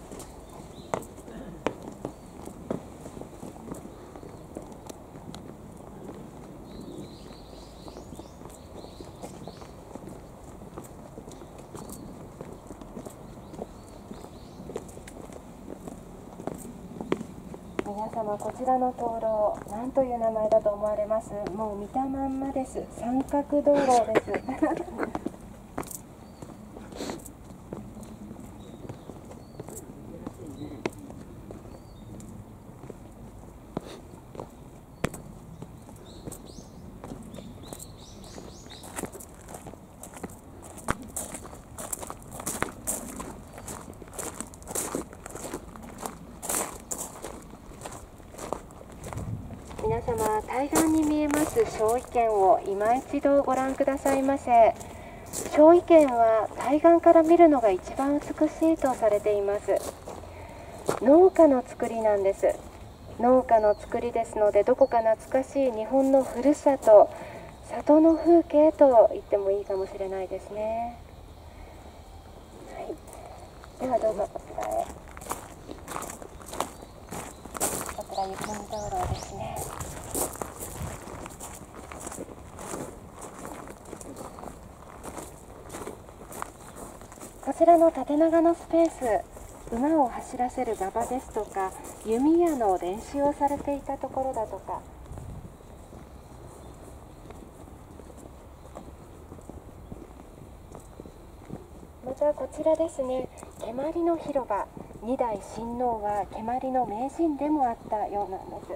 皆様、こちらの灯籠、何という名前だと思われます？もう見たまんまです。三角灯籠です。皆様、対岸に見えます正意見を今一度ご覧くださいませ。正意見は対岸から見るのが一番美しいとされています。農家の作りなんです。農家の作りですので、どこか懐かしい日本のふるさと、里の風景と言ってもいいかもしれないですね。はい、ではどうぞこちらへ。こちら雪見灯籠ですね。こちらの縦長のスペース、馬を走らせる馬場ですとか、弓矢の練習をされていたところだとか、またこちらですね、蹴鞠の広場、二代親王は蹴鞠の名人でもあったようなんです。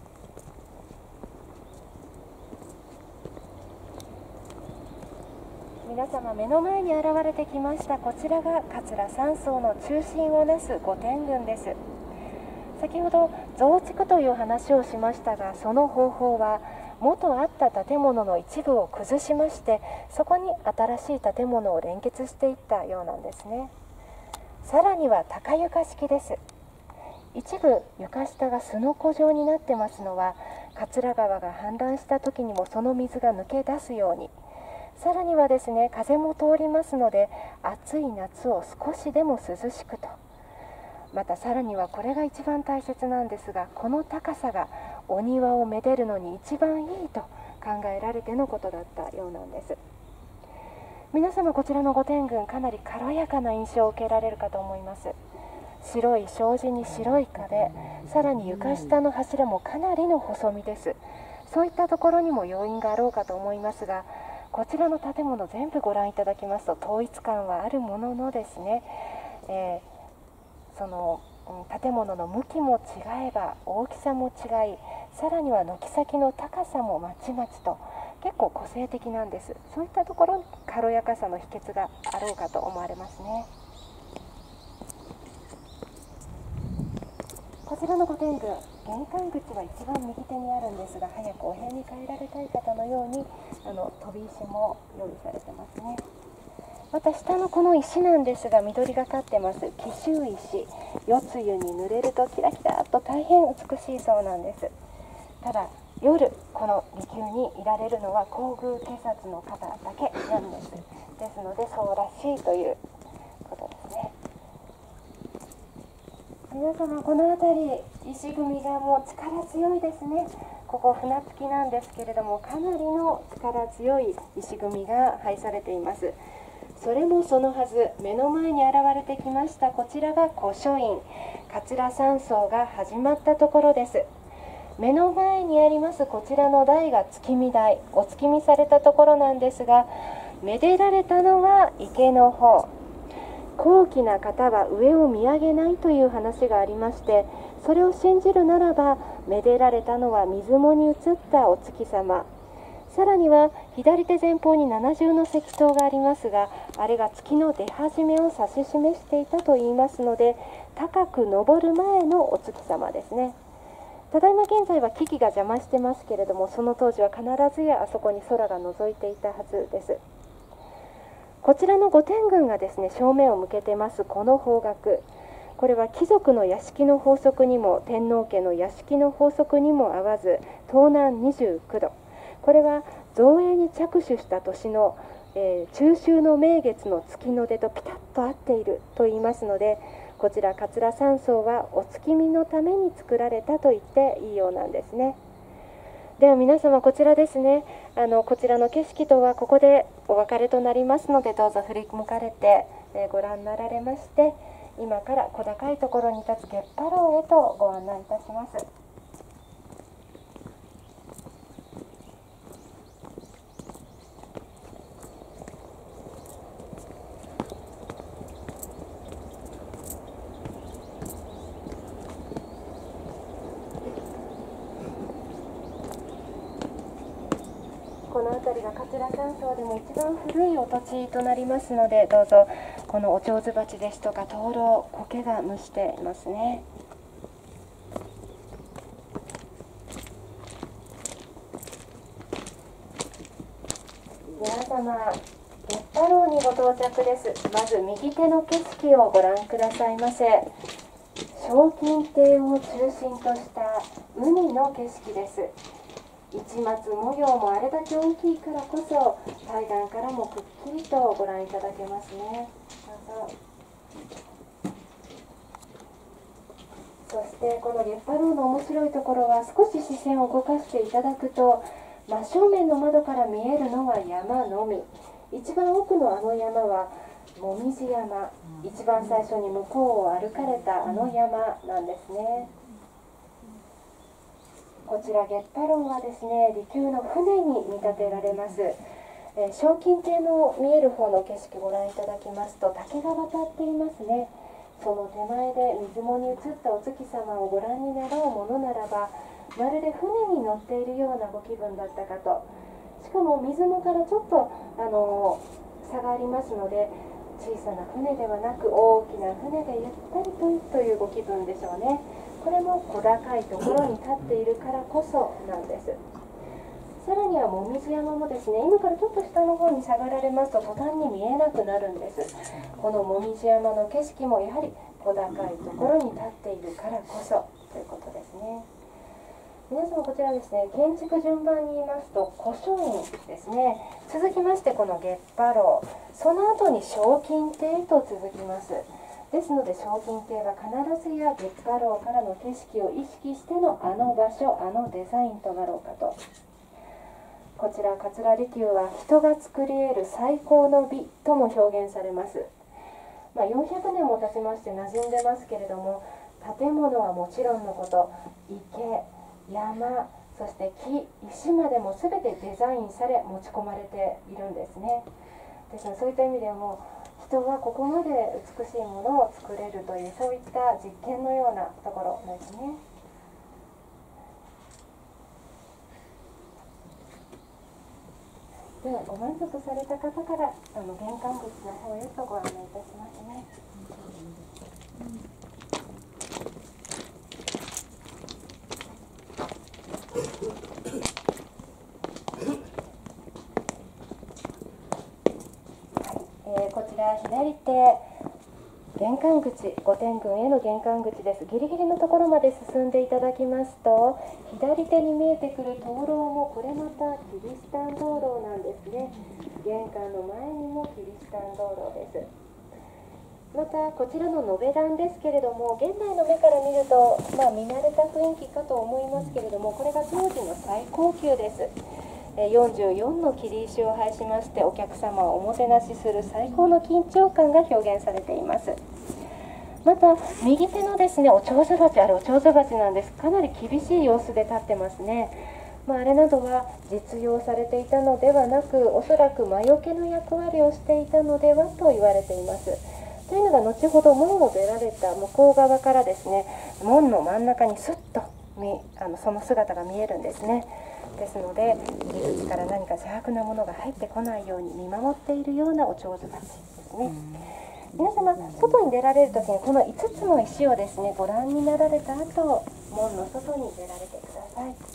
皆様、目の前に現れてきましたこちらが桂三層の中心をなす御殿群です。先ほど増築という話をしましたが、その方法は元あった建物の一部を崩しまして、そこに新しい建物を連結していったようなんですね。さらには高床式です。一部床下がすのこ状になってますのは、桂川が氾濫した時にもその水が抜け出すように、さらにはですね、風も通りますので暑い夏を少しでも涼しくと。またさらにはこれが一番大切なんですが、この高さがお庭をめでるのに一番いいと考えられてのことだったようなんです。皆様、こちらの御殿群、かなり軽やかな印象を受けられるかと思います。白い障子に白い壁、さらに床下の柱もかなりの細身です。そういったところにも要因があろうかと思いますが、こちらの建物全部ご覧いただきますと統一感はあるもののですね、その建物の向きも違えば大きさも違い、さらには軒先の高さもまちまちと結構個性的なんです。そういったところに軽やかさの秘訣があろうかと思われますね。こちらの御殿群、玄関口は一番右手にあるんですが、早くお部屋に帰られたい方のように飛び石も用意されてますね。また下のこの石なんですが、緑がかってます。紀州石、夜露に濡れるとキラキラと大変美しいそうなんです。ただ夜この離宮にいられるのは皇宮警察の方だけなんです。ですのでそうらしいということですね。皆様、この辺り石組みがもう力強いですね。ここ船着きなんですけれども、かなりの力強い石組みが配されています。それもそのはず、目の前に現れてきました。こちらが古書院桂山荘が始まったところです。目の前にありますこちらの台が月見台、お月見されたところなんですが、めでられたのは池の方。高貴な方は上を見上げないという話がありまして、それを信じるならば、めでられたのは水面に映ったお月様。さらには左手前方に七重の石塔がありますが、あれが月の出始めを指し示していたといいますので、高く昇る前のお月様ですね。ただいま現在は木々が邪魔してますけれども、その当時は必ずやあそこに空が覗いていたはずです。こちらの御殿群がですね、正面を向けてますこの方角、これは貴族の屋敷の法則にも天皇家の屋敷の法則にも合わず、東南29度、これは造営に着手した年の、中秋の名月の月の出とピタッと合っていると言いますので、こちら桂山荘はお月見のために作られたと言っていいようなんですね。では皆様、こちらですね、こちらの景色とはここでお別れとなりますので、どうぞ振り向かれて、ご覧になられまして、今から小高いところに立つ月波楼へとご案内いたします。この辺りが桂山荘でも一番古いお土地となりますので、どうぞこのおちょうず鉢ですとか灯籠、苔が蒸していますね。皆様、月波楼にご到着です。まず右手の景色をご覧くださいませ。小金亭を中心とした海の景色です。市松模様もあれだけ大きいからこそ、対岸からもくっきりとご覧いただけますね。どうぞ。そしてこの月波楼の面白いところは、少し視線を動かしていただくと、真正面の窓から見えるのは山のみ。一番奥のあの山はもみじ山、一番最初に向こうを歩かれたあの山なんですね。こちら月波楼はですね、離宮の船に見立てられます。小金亭の見える方の景色ご覧いただきますと、竹が渡っていますね。その手前で水面に映ったお月様をご覧になろうものならば、まるで船に乗っているようなご気分だったかと。しかも水面からちょっと差がありますので、小さな船ではなく大きな船でゆったりというご気分でしょうね。これも小高いところに立っているからこそなんです。さらにはもみじ山もですね、今からちょっと下の方に下がられますと途端に見えなくなるんです。このもみじ山の景色もやはり小高いところに立っているからこそということですね。皆様、こちらですね、建築順番に言いますと古書院ですね。続きましてこの月波楼、その後に小金亭と続きます。ですので小金亭は必ずや月波楼からの景色を意識してのあの場所、あのデザインとなろうかと。こちら桂離宮は人が作り得る最高の美とも表現されます。400年も経ちまして馴染んでますけれども、建物はもちろんのこと、池、山、そして木、石までも全てデザインされ持ち込まれているんですね。ですのでそういった意味でも一人はここまで美しいものを作れるという、そういった実験のようなところですね。ではご満足された方から玄関口の方へとご案内いたしますね。こちら左手玄関口、御殿群への玄関口です。ギリギリのところまで進んでいただきますと、左手に見えてくる灯籠もこれまたキリシタン灯籠なんですね。玄関の前にもキリシタン灯籠です。またこちらの延べ段ですけれども、現代の目から見ると見慣れた雰囲気かと思いますけれども、これが当時の最高級です。44の切石を配しまして、お客様をおもてなしする最高の緊張感が表現されています。また右手のですね、お蝶子鉢、あれお蝶子鉢なんです。かなり厳しい様子で立ってますね。あれなどは実用されていたのではなく、おそらく魔除けの役割をしていたのではと言われています。というのが、後ほど門を出られた向こう側からですね、門の真ん中にスッとその姿が見えるんですね。ですので、入り口から何か邪悪なものが入ってこないように見守っているようなお蝶子鉢ですね。皆様、外に出られるときにこの5つの石をですね、ご覧になられた後、門の外に出られてください。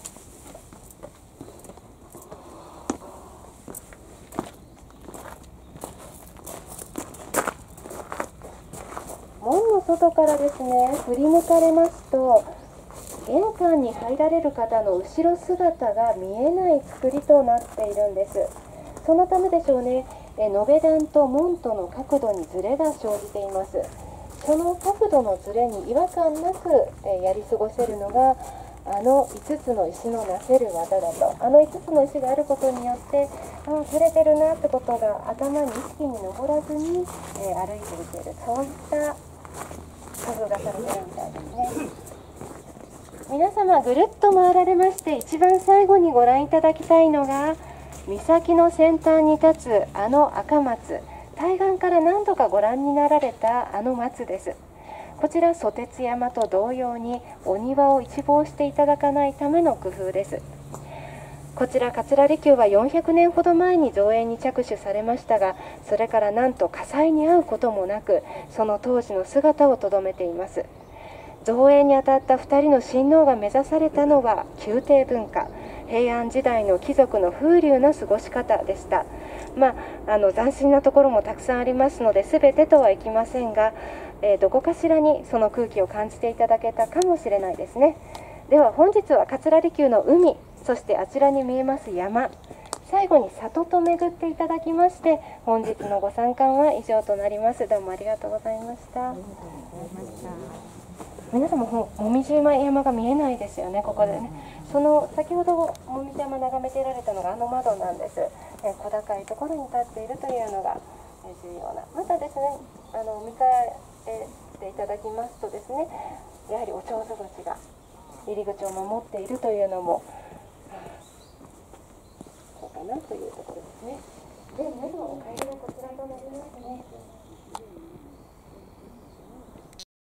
門の外からですね、振り向かれますと、玄関に入られる方の後ろ姿が見えない作りとなっているんです。そのためでしょうね、延べ段と門との角度にズレが生じています。その角度のズレに違和感なくやり過ごせるのが、あの5つの石のなせる技だと。あの5つの石があることによって、ずれてるなってことが頭に意識に上らずに、歩いていける、そういった工夫がされているみたいですね。皆様ぐるっと回られまして、一番最後にご覧いただきたいのが、岬の先端に立つあの赤松、対岸から何度かご覧になられたあの松です。こちら、蘇鉄山と同様にお庭を一望していただかないための工夫です。こちら桂離宮は400年ほど前に造園に着手されましたが、それからなんと火災に遭うこともなく、その当時の姿をとどめています。造園にあたった2人の親王が目指されたのは宮廷文化、平安時代の貴族の風流な過ごし方でした。斬新なところもたくさんありますので、全てとはいきませんが、どこかしらにその空気を感じていただけたかもしれないですね。では本日は桂離宮の海、そしてあちらに見えます山、最後に里と巡っていただきまして、本日のご参観は以上となります。どうもありがとうございました。皆様、もみじ山が見えないですよね、ここでね。その先ほどもみじ山眺めていられたのがあの窓なんです。小高いところに立っているというのが重要な。またですね、見返していただきますとですね、やはりお蝶子鉢が入り口を守っているというのもそうかなというところですね。